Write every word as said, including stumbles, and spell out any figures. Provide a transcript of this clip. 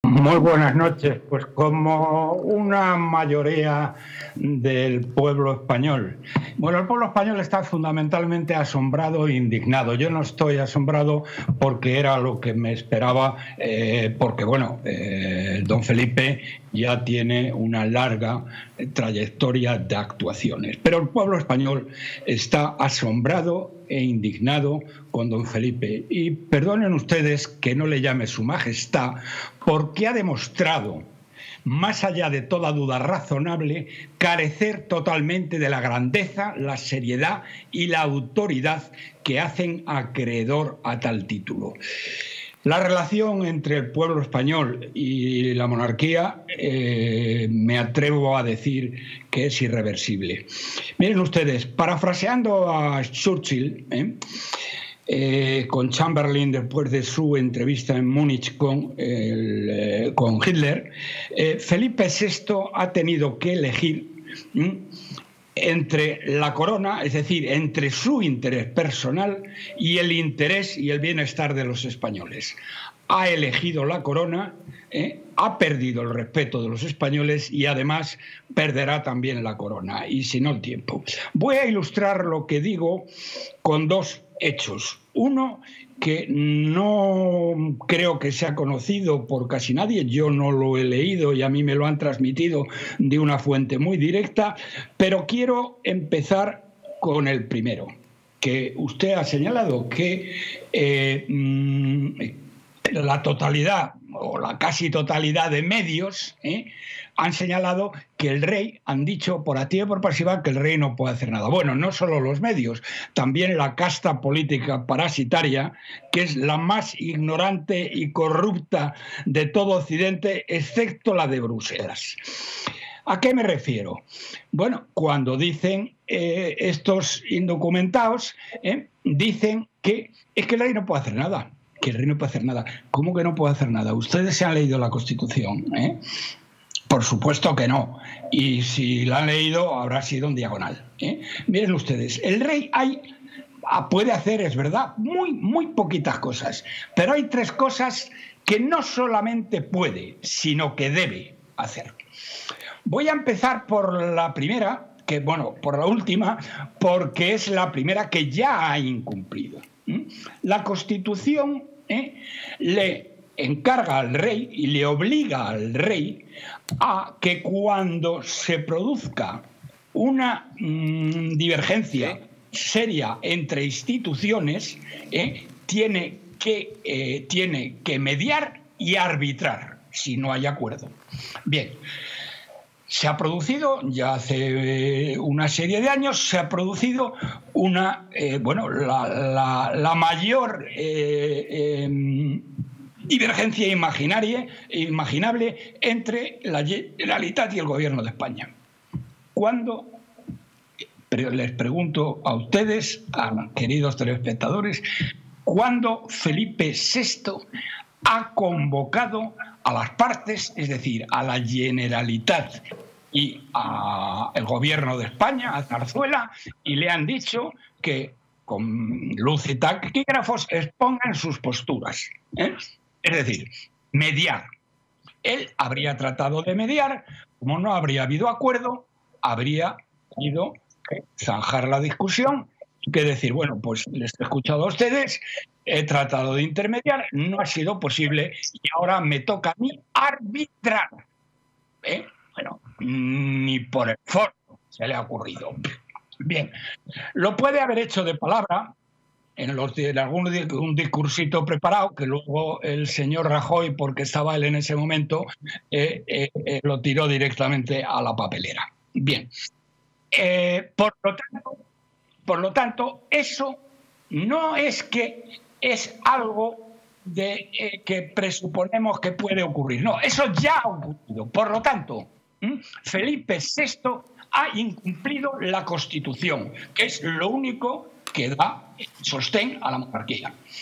Muy buenas noches. Pues como una mayoría del pueblo español. Bueno, el pueblo español está fundamentalmente asombrado e indignado. Yo no estoy asombrado porque era lo que me esperaba, eh, porque, bueno, eh, don Felipe ya tiene una larga trayectoria de actuaciones. Pero el pueblo español está asombrado e indignado con don Felipe. Y perdonen ustedes que no le llame su majestad, porque ha demostrado, más allá de toda duda razonable, carecer totalmente de la grandeza, la seriedad y la autoridad que hacen acreedor a tal título. La relación entre el pueblo español y la monarquía, eh, me atrevo a decir que es irreversible. Miren ustedes, parafraseando a Churchill, ¿eh? Eh, con Chamberlain después de su entrevista en Múnich con, el, eh, con Hitler, eh, Felipe sexto ha tenido que elegir ¿eh? entre la corona, es decir, entre su interés personal y el interés y el bienestar de los españoles. Ha elegido la corona, ¿eh? ha perdido el respeto de los españoles y además perderá también la corona, y si no el tiempo. Voy a ilustrar lo que digo con dos hechos. Uno que no creo que sea conocido por casi nadie, yo no lo he leído y a mí me lo han transmitido de una fuente muy directa, pero quiero empezar con el primero, que usted ha señalado que eh, la totalidad o la casi totalidad de medios ¿eh? han señalado que el rey, han dicho por activa y por pasiva que el rey no puede hacer nada. Bueno, no solo los medios, también la casta política parasitaria, que es la más ignorante y corrupta de todo Occidente, excepto la de Bruselas. ¿A qué me refiero? Bueno, cuando dicen eh, estos indocumentados, eh, dicen que es que el rey no puede hacer nada. Que el rey no puede hacer nada. ¿Cómo que no puede hacer nada? Ustedes se han leído la Constitución, ¿eh? Por supuesto que no. Y si la han leído, habrá sido en diagonal, ¿eh? Miren ustedes, el rey hay, puede hacer, es verdad, muy, muy poquitas cosas. Pero hay tres cosas que no solamente puede, sino que debe hacer. Voy a empezar por la primera, que bueno, por la última, porque es la primera que ya ha incumplido. La Constitución ¿eh? le encarga al rey y le obliga al rey a que cuando se produzca una mmm, divergencia seria entre instituciones, ¿eh? tiene, que, eh, tiene que mediar y arbitrar si no hay acuerdo. Bien. Se ha producido, ya hace una serie de años, se ha producido una, eh, bueno, la, la, la mayor eh, eh, divergencia imaginaria, imaginable entre la Generalitat y el Gobierno de España. ¿Cuándo? Pero les pregunto a ustedes, a queridos telespectadores, ¿cuándo Felipe sexto ha convocado a las partes, es decir, a la Generalitat y al Gobierno de España, a Zarzuela, y le han dicho que con luz y taquígrafos expongan sus posturas? ¿eh? Es decir, mediar. Él habría tratado de mediar, como no habría habido acuerdo, habría ido a zanjar la discusión y que decir, bueno, pues les he escuchado a ustedes, he tratado de intermediar, no ha sido posible y ahora me toca a mí arbitrar. ¿Eh? Bueno, ni por el foro se le ha ocurrido. Bien, lo puede haber hecho de palabra, en, los, en algún un discursito preparado, que luego el señor Rajoy, porque estaba él en ese momento, eh, eh, eh, lo tiró directamente a la papelera. Bien, eh, por lo tanto, por lo tanto, eso no es que es algo de, eh, que presuponemos que puede ocurrir. No, eso ya ha ocurrido. Por lo tanto, ¿eh? Felipe sexto ha incumplido la Constitución, que es lo único que da sostén a la monarquía.